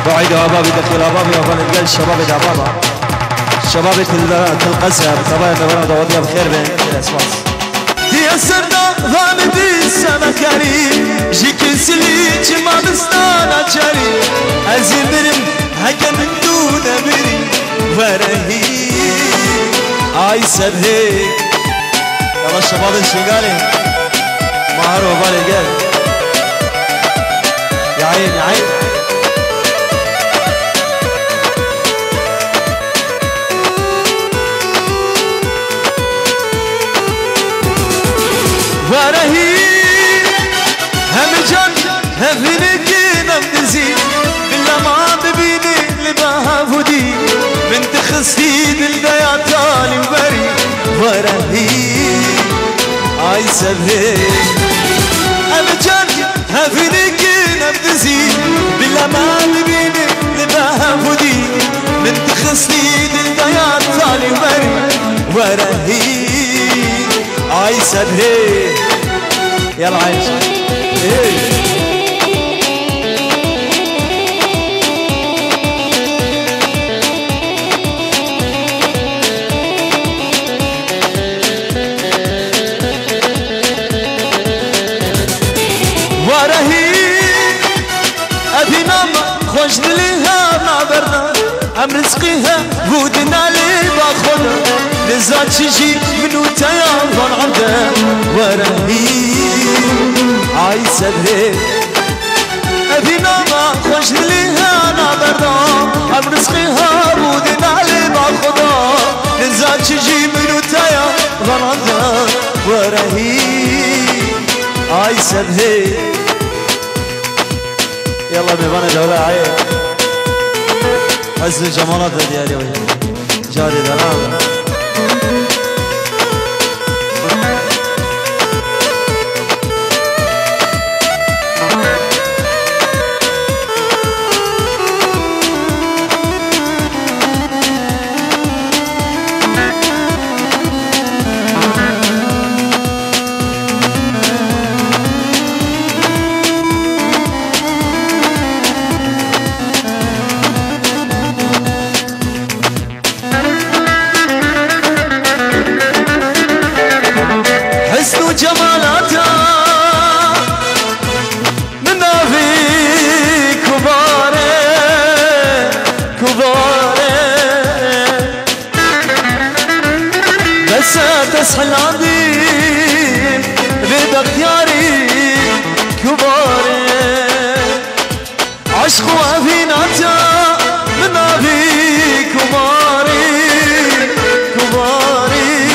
بعيد أبابي دخل أبابي وفن الجل الشباب دعبابا شباب تلقسها بطبايا مبانا دعوضيها بخير بين الأسواس يا سرنا فاندي السنة كريم جيك سليج ما بستانا جاري أزين برم هكا من دون بري ورهي آي سبهي يلا الشباب الشنقالي مهار وبالي قال يا عين يا عين ورهي هم جان هفنك نمدزي بالله ما ببيني لباها فودي بنت خسيد البيات تالي وبري ورهي آي سبهي هم جان هفنك نمدزي بالله ما ببيني لباها فودي بنت خسيد البيات تالي وبري ورهي آي سبهي يلا عايش ورهي أبي نام خوش دليها ما برنا أم رزقها بودنا لي باخونا لزاد شجي منو تيار عنده ورهي عاي سبهي أبي ناما خوش ليها نابرنا أم رزقها بودنا لي باخونا لزاد شجي منو تيار عنده ورهي عاي سبهي يلا بيبانا دولة عاي حسن الجمالات ديالي ويا جاري دلالة تسحل عندي بيد اختياري كباري عشق وافيناتا من ابي كباري كباري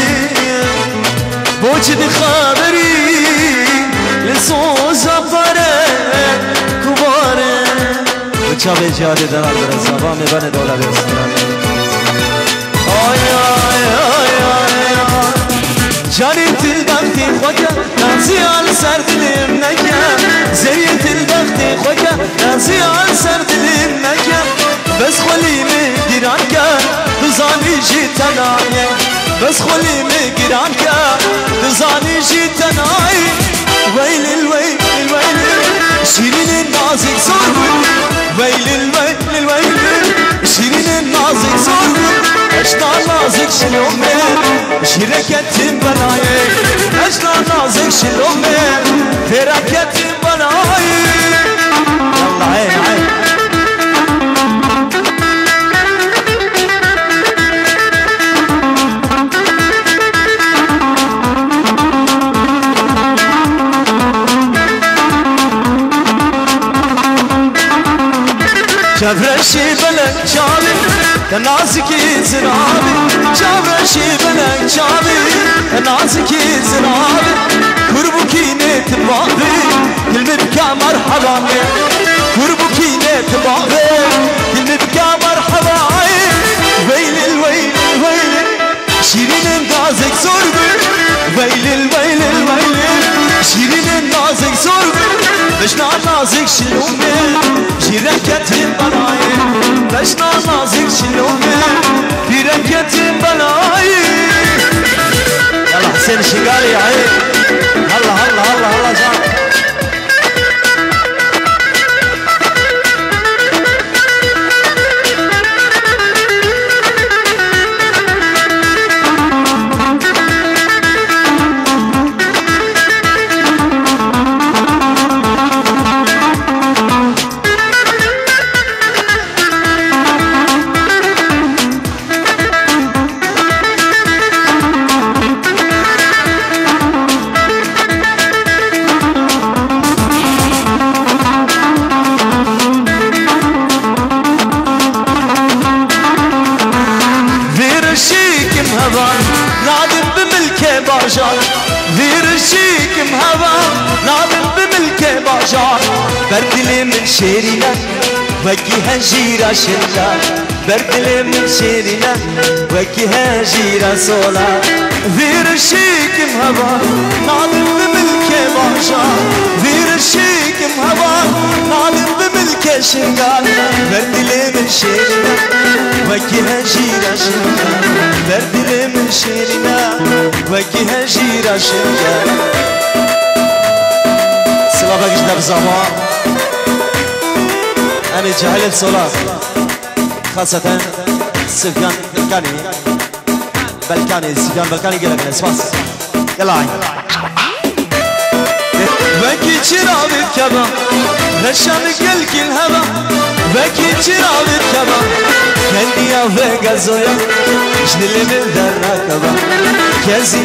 بوجد خبري لصوص افره كباري وشابي جاري دلال برزابا مباني دولا برزابا جاني تلبختي خوكا نازي على سرد المنكا زي تلبختي خوكا نازي على سرد المنكا بس خلي مقرانكا تزاني جيتناي بس خلي مقرانكا تزاني جيتناي ويل الويل الويل شيرين النازك صرب ويل الويل الويل شيرين النازك صرب اشنا نازك شلوم شركتين بناي اشنا نازك شلوم فركتين بناي يلا عين عين شفرشي بلك شالي تناسكي زرابي شفرشي بلك شالي تناسكي زرابي كربكي نتبابي كلمتك مرحبا كربكي نتبابي كلمتك مرحبا ويل الويل الويل شيرين النازك صربي ويل الويل الويل شيرين النازك صربي بشنا نازك شلومي شركتين بناي بشنا نازك شلومي شركتين بناي يلا حسين شقالي يا عين هلا هلا هلا هلا جان بردل من شيرنا وكي هجيرة شلا بردل من شيرنا وكي هجيرة صولا ذير الشيك مهبا ناظم بملك باشا ذير الشيك مهبا ناظم بملك شنقال بردل من شيرنا وكي هجيرة شلا بردل من شيرنا وكي هجيرة شنقال سلام اجدب زمان أنا جاهل صلاة خاصة سفيان بلكاني سفيان بلكاني قال لك اسمع يلا عين بكي شراب الكبا نشان قلك الهبا بكي شراب الكبا كندي يا فيقا زويا شن اللي من درنا كبا كنزي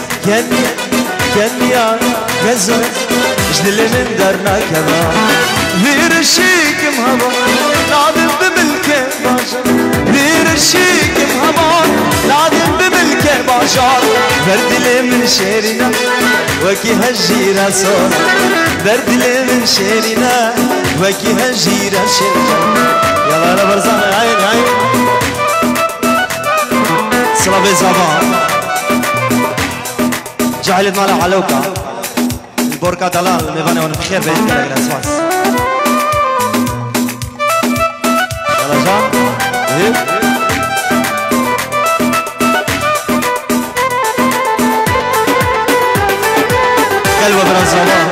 كندي يا زويا شن اللي من درنا كبا غير الشيك مهبا نادم بملكه باشا غير الشيك مهبا نادم بملكه باشا بردل من شيرنا وكي هجيرة صولا بردل من شيرنا وكي هجيرة شركة يلا انا برزان عين صلابي زبان جعلت مالا علوكا البوركا دلال ميباني وانا بخير بين كده الاسواس قلبه برزاوة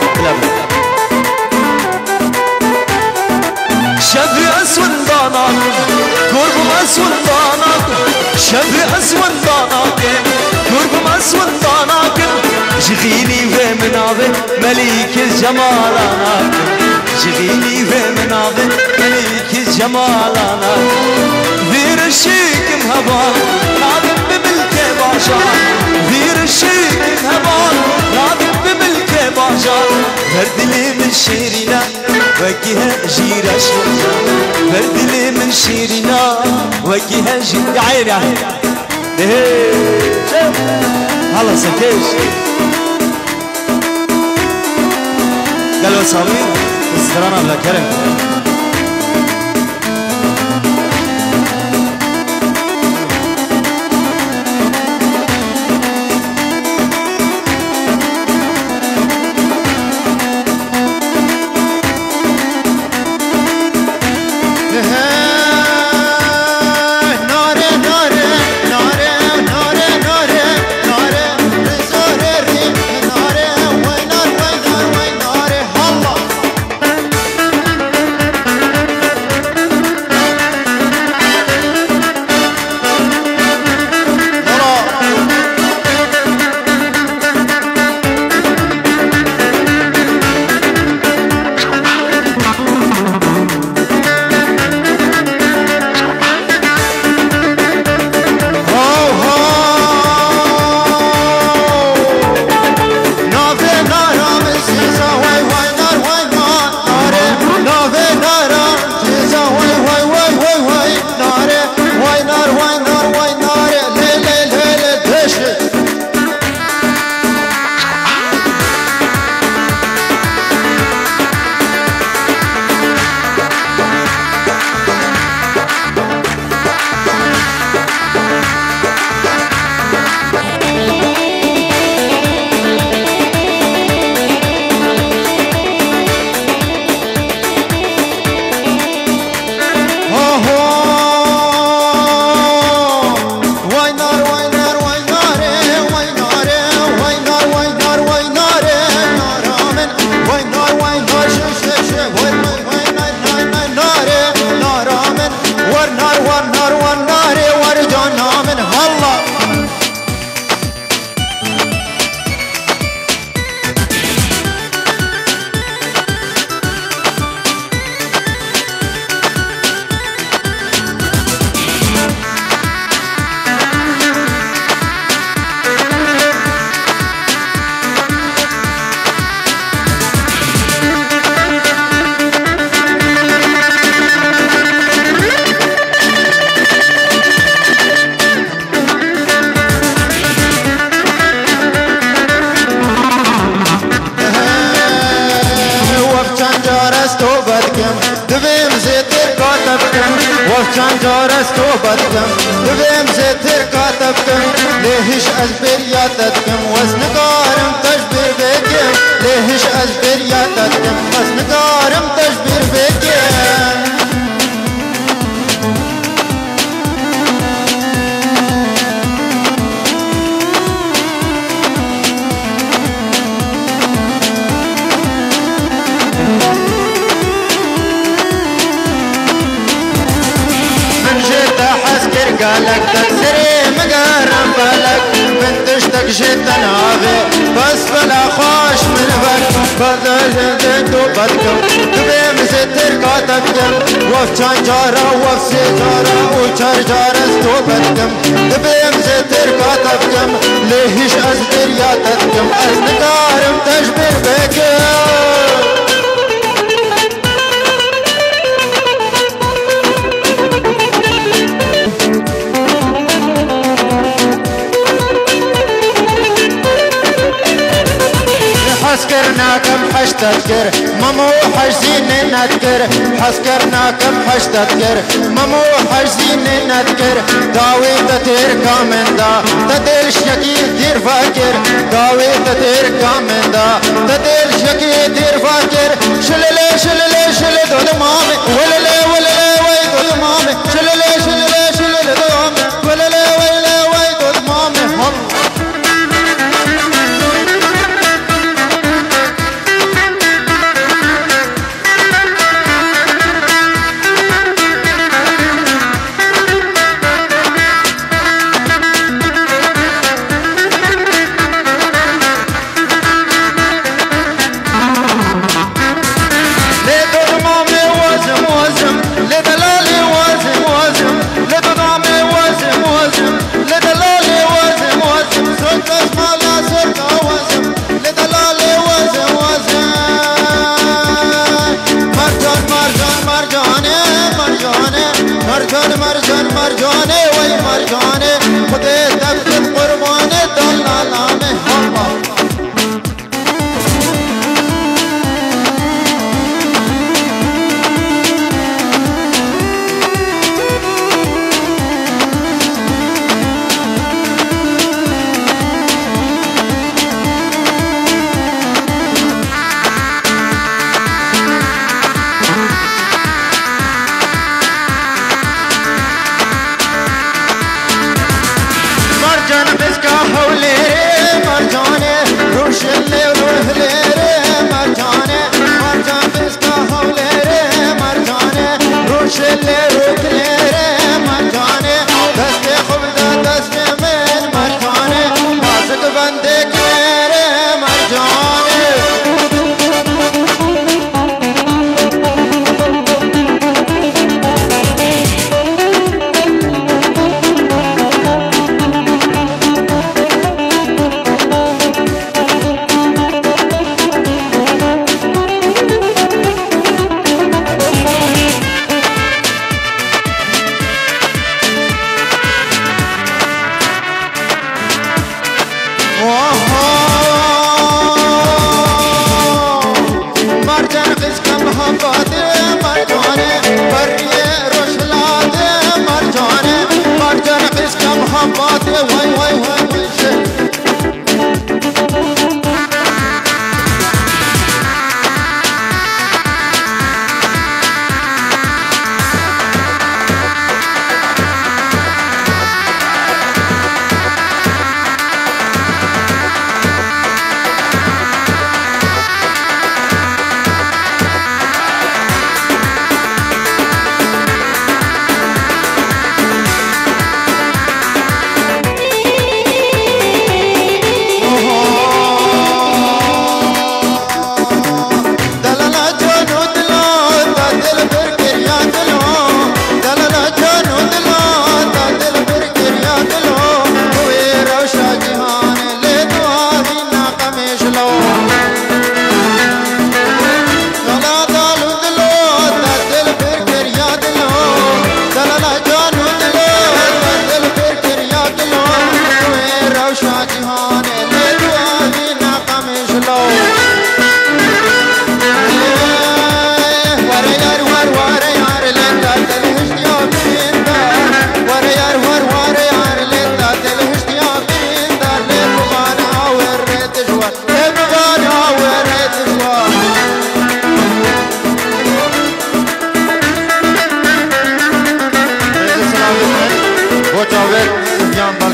شفي أسود داناك قربم أسود داناك شفي أسود داناك قربم أسود داناك جغيني ومناوي مليك الجمالاناك جغيني ومناوي مليك الجمالاناك ذير الشيك مهبان نادم بملكه باشا ذير الشيك مهبان نادم بملكه باشا بردلي من شيرنا وكيها جيرة شرجا بردلي من شيرنا وكيها جيرة عيني هلا سكيش قالوا صابين استرانا بلا كرم ببیم زیتر کاتب کن وفچان جارست تو بد کن ببیم زیتر کاتب کن لیهش از بریاتت کن وزنگارم تشبیر بکن لیهش از بریاتت کن وزنگارم تشبیر بکن قالك تكسري مقارن بالك بنتشتك جيت نافي بس بلا خوش من بك بدل دوبتكم تبي مزتر كاتبكم وفشان جارة وفسي جارة وشار جارة دوبتكم تبي مزتر كاتبكم ليش أزدر ياتتكم أزدقارم تشبر بكم حسكرناكم حش تذكر ممو حجزين نذكر حسكرناكم حش تذكر ممو حجزين نذكر داوي تتير كامندا تدل شكي دير فاكر داوي تتير كامندا تدل شكي دير فاكر شلله شلله شلله دود مامي ولله ولله وي دود مامي شلله شلله شلله دود مامي ولله ولله وي دود مامي مرجانه وي مرجانه خدي تبت قربانه دلالانه الله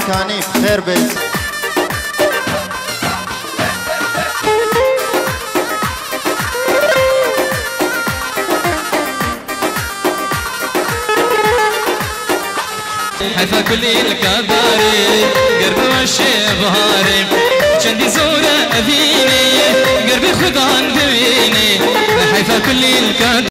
مالکانی خیر بید حيفا كل الكباري قرب والشبهاري چندی زورا أذيني قرب خدان دويني حيفا كل الكباري